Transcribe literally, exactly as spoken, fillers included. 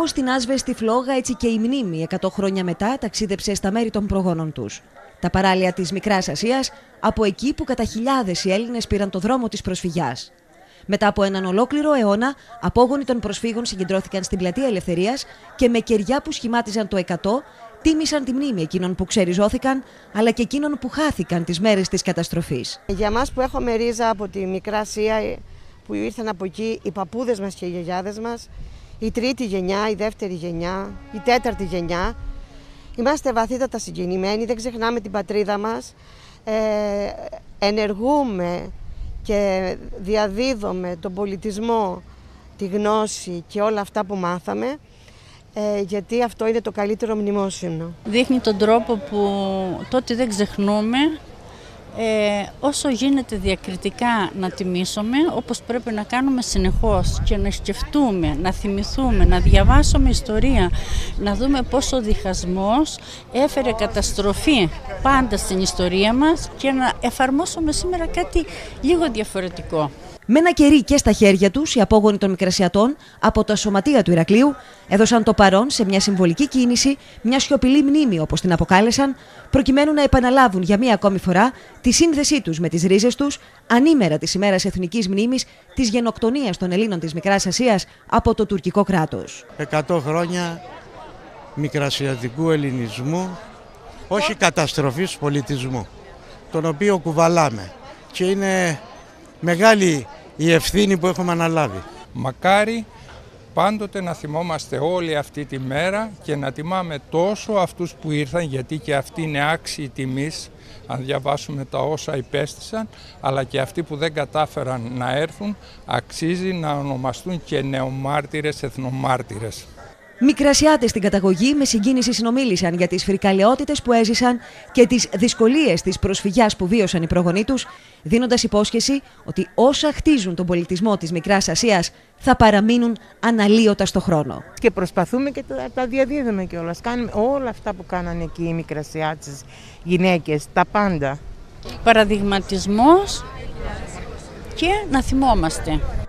Στην άσβεστη φλόγα, έτσι και η μνήμη εκατό χρόνια μετά ταξίδεψε στα μέρη των προγόνων τους. Τα παράλια της Μικράς Ασίας, από εκεί που κατά χιλιάδες οι Έλληνες πήραν το δρόμο της προσφυγιάς. Μετά από έναν ολόκληρο αιώνα, απόγονοι των προσφύγων συγκεντρώθηκαν στην Πλατεία Ελευθερίας και με κεριά που σχημάτιζαν το εκατό, τίμησαν τη μνήμη εκείνων που ξεριζώθηκαν, αλλά και εκείνων που χάθηκαν τις μέρες της καταστροφής. Για μας που έχουμε ρίζα από τη Μικρά Ασία, που ήρθαν από εκεί οι παππούδες μας και οι γιαγιάδες μας, η τρίτη γενιά, η δεύτερη γενιά, η τέταρτη γενιά, είμαστε βαθύτατα συγκινημένοι, δεν ξεχνάμε την πατρίδα μας, ε, ενεργούμε και διαδίδουμε τον πολιτισμό, τη γνώση και όλα αυτά που μάθαμε, ε, γιατί αυτό είναι το καλύτερο μνημόσυνο. Δείχνει τον τρόπο που τότε δεν ξεχνούμε, ε, όσο γίνεται διακριτικά να τιμήσουμε, όπως πρέπει να κάνουμε συνεχώς και να σκεφτούμε, να θυμηθούμε, να διαβάσουμε ιστορία, να δούμε πώς ο διχασμός έφερε καταστροφή πάντα στην ιστορία μας και να εφαρμόσουμε σήμερα κάτι λίγο διαφορετικό. Με ένα κερί και στα χέρια τους, οι απόγονοι των Μικρασιατών από τα σωματεία του Ηρακλείου έδωσαν το παρόν σε μια συμβολική κίνηση, μια σιωπηλή μνήμη όπως την αποκάλεσαν, προκειμένου να επαναλάβουν για μία ακόμη φορά τη σύνδεσή τους με τις ρίζες τους, ανήμερα της ημέρας εθνικής μνήμης της γενοκτονίας των Ελλήνων της Μικράς Ασίας από το τουρκικό κράτος. Εκατό χρόνια μικρασιατικού ελληνισμού, όχι καταστροφής πολιτισμού, τον οποίο κουβαλάμε και είναι μεγάλη η ευθύνη που έχουμε αναλάβει. Μακάρι πάντοτε να θυμόμαστε όλη αυτή τη μέρα και να τιμάμε τόσο αυτούς που ήρθαν, γιατί και αυτοί είναι άξιοι τιμής αν διαβάσουμε τα όσα υπέστησαν, αλλά και αυτοί που δεν κατάφεραν να έρθουν αξίζει να ονομαστούν και νεομάρτυρες, εθνομάρτυρες. Μικρασιάτες στην καταγωγή με συγκίνηση συνομίλησαν για τις φρικαλαιότητες που έζησαν και τις δυσκολίες της προσφυγιάς που βίωσαν οι προγονείς τους, δίνοντας υπόσχεση ότι όσα χτίζουν τον πολιτισμό της Μικράς Ασίας θα παραμείνουν αναλύωτα στο χρόνο. Και προσπαθούμε και τα, τα διαδίδουμε κιόλας. Κάνουμε όλα αυτά που κάνανε εκεί οι Μικρασιάτες γυναίκες, τα πάντα. Παραδειγματισμός και να θυμόμαστε.